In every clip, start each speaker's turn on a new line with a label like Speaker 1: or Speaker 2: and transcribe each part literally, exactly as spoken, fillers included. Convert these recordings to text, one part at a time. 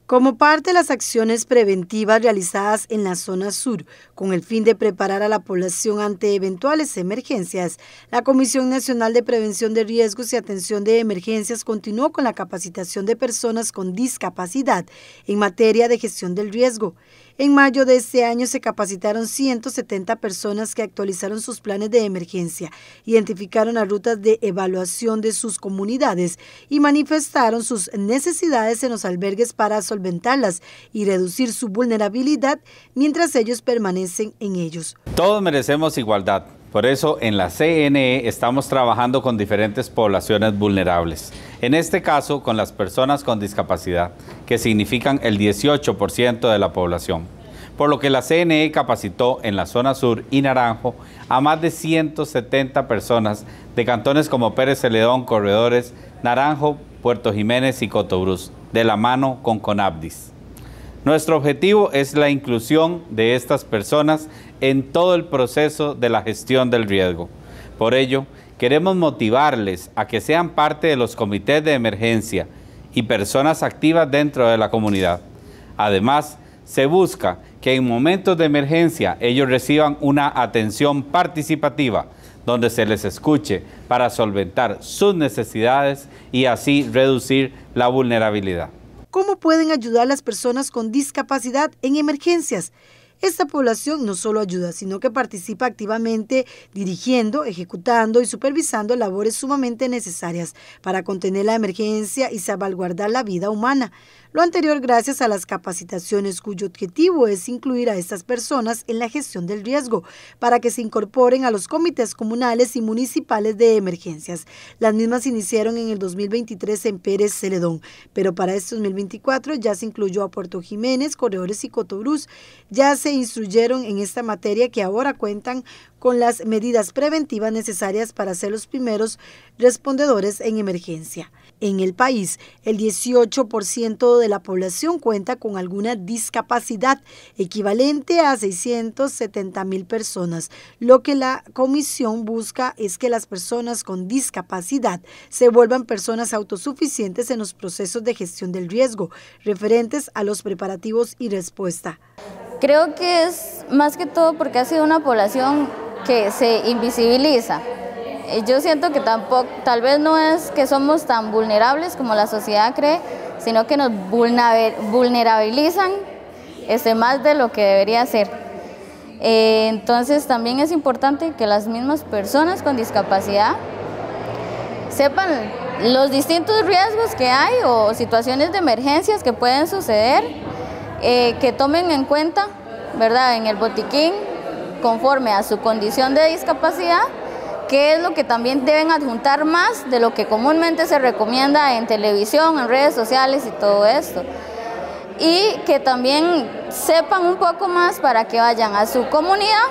Speaker 1: Como parte de las acciones preventivas realizadas en la zona sur, con el fin de preparar a la población ante eventuales emergencias, la Comisión Nacional de Prevención de Riesgos y Atención de Emergencias continuó con la capacitación de personas con discapacidad en materia de gestión del riesgo. En mayo de este año se capacitaron ciento setenta personas que actualizaron sus planes de emergencia, identificaron las rutas de evaluación de sus comunidades y manifestaron sus necesidades en los albergues para solventarlas y reducir su vulnerabilidad mientras ellos permanecen en ellos.
Speaker 2: Todos merecemos igualdad. Por eso en la C N E estamos trabajando con diferentes poblaciones vulnerables. En este caso con las personas con discapacidad, que significan el dieciocho por ciento de la población. Por lo que la C N E capacitó en la zona sur y Naranjo a más de ciento setenta personas de cantones como Pérez Celedón, Corredores, Naranjo, Puerto Jiménez y Cotobruz, de la mano con CONAPDIS. Nuestro objetivo es la inclusión de estas personas en todo el proceso de la gestión del riesgo. Por ello, queremos motivarles a que sean parte de los comités de emergencia y personas activas dentro de la comunidad. Además, se busca que en momentos de emergencia ellos reciban una atención participativa, donde se les escuche para solventar sus necesidades y así reducir la vulnerabilidad.
Speaker 1: ¿Cómo pueden ayudar las personas con discapacidad en emergencias? Esta población no solo ayuda, sino que participa activamente dirigiendo, ejecutando y supervisando labores sumamente necesarias para contener la emergencia y salvaguardar la vida humana. Lo anterior gracias a las capacitaciones cuyo objetivo es incluir a estas personas en la gestión del riesgo para que se incorporen a los comités comunales y municipales de emergencias. Las mismas se iniciaron en el dos mil veintitrés en Pérez Celedón, pero para este dos mil veinticuatro ya se incluyó a Puerto Jiménez, Corredores y Cotobruz. Ya se instruyeron en esta materia que ahora cuentan con las medidas preventivas necesarias para ser los primeros respondedores en emergencia. En el país, el dieciocho por ciento de la población cuenta con alguna discapacidad, equivalente a seiscientas setenta mil personas. Lo que la comisión busca es que las personas con discapacidad se vuelvan personas autosuficientes en los procesos de gestión del riesgo, referentes a los preparativos y respuesta.
Speaker 3: Creo que es más que todo porque ha sido una población que se invisibiliza. Yo siento que tampoco, tal vez no es que somos tan vulnerables como la sociedad cree, sino que nos vulnerabilizan este, más de lo que debería ser. Eh, entonces también es importante que las mismas personas con discapacidad sepan los distintos riesgos que hay o situaciones de emergencias que pueden suceder, eh, que tomen en cuenta, ¿verdad?, en el botiquín, conforme a su condición de discapacidad, qué es lo que también deben adjuntar más de lo que comúnmente se recomienda en televisión, en redes sociales y todo esto. Y que también sepan un poco más para que vayan a su comunidad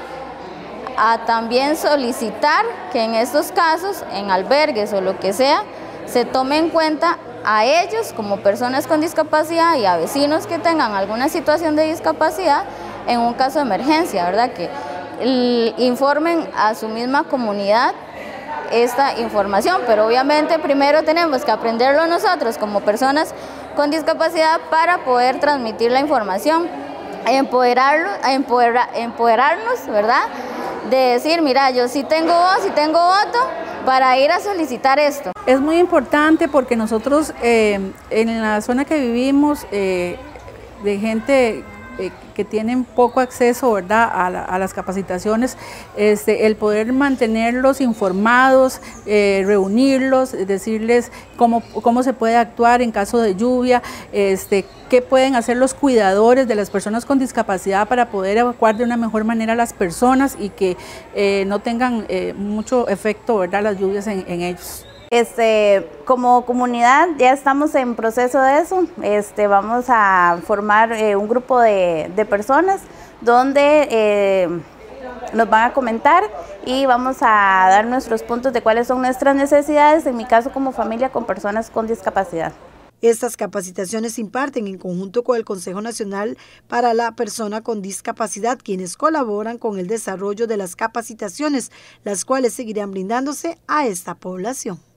Speaker 3: a también solicitar que en estos casos, en albergues o lo que sea, se tome en cuenta a ellos como personas con discapacidad y a vecinos que tengan alguna situación de discapacidad en un caso de emergencia, ¿verdad? Que informen a su misma comunidad esta información, pero obviamente primero tenemos que aprenderlo nosotros como personas con discapacidad para poder transmitir la información, empoderarlo, empoderar, empoderarnos, ¿verdad? De decir, mira, yo sí tengo voz, sí tengo voto para ir a solicitar esto.
Speaker 4: Es muy importante porque nosotros eh, en la zona que vivimos, eh, de gente eh, que tienen poco acceso, ¿verdad?, a, la, a las capacitaciones, este, el poder mantenerlos informados, eh, reunirlos, decirles cómo, cómo se puede actuar en caso de lluvia, este, qué pueden hacer los cuidadores de las personas con discapacidad para poder evacuar de una mejor manera a las personas y que eh, no tengan eh, mucho efecto, ¿verdad?, las lluvias en, en ellos.
Speaker 5: Este, como comunidad ya estamos en proceso de eso. Este, vamos a formar eh, un grupo de, de personas donde eh, nos van a comentar y vamos a dar nuestros puntos de cuáles son nuestras necesidades, en mi caso como familia con personas con discapacidad.
Speaker 1: Estas capacitaciones se imparten en conjunto con el Consejo Nacional para la Persona con Discapacidad, quienes colaboran con el desarrollo de las capacitaciones, las cuales seguirán brindándose a esta población.